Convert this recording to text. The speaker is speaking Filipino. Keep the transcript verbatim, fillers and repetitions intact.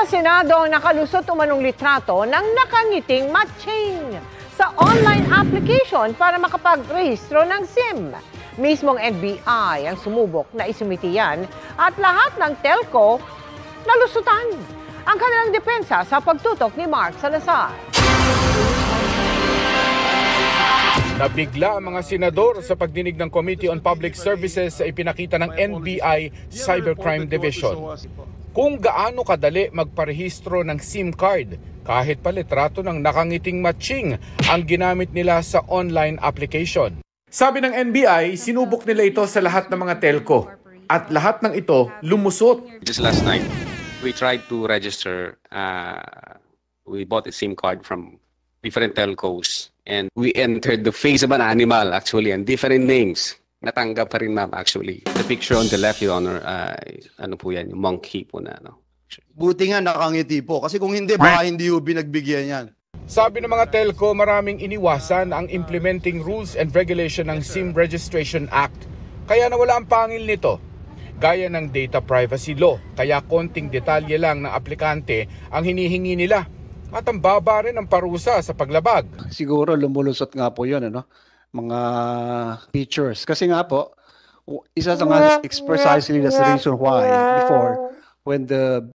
Sa Senado, nakalusot umanong litrato ng nakangiting matching sa online application para makapagrehistro ng SIM. Mismong N B I ang sumubok na isumiti yan at lahat ng telco nalusutan. Ang kanilang depensa sa pagtutok ni Mark Salazar. Nabigla ang mga senador sa pagdinig ng Committee on Public Services sa ipinakita ng N B I Cybercrime Division. Kung gaano kadali magparehistro ng SIM card kahit pa litrato ng nakangiting matching ang ginamit nila sa online application. Sabi ng N B I, sinubok nila ito sa lahat ng mga telco at lahat ng ito lumusot. Just last night, we tried to register, uh, we bought a SIM card from different telcos and we entered the face of an animal actually and different names. Natanggap pa rin, ma'am, actually. The picture on the left, Your Honor, uh, ano po yan, yung monkey po na, no? Buti nga nakangiti po. Kasi kung hindi, baka hindi yung binagbigyan yan. Sabi ng mga telco, maraming iniwasan ang implementing rules and regulation ng SIM Registration Act. Kaya nawala ang pangil nito. Gaya ng data privacy law, kaya konting detalye lang ng aplikante ang hinihingi nila. At ang baba rin ang parusa sa paglabag. Siguro lumulusot nga po yun, ano? Mga features. Kasi nga po, isa sa nga, it's precisely that's the reason why before, when the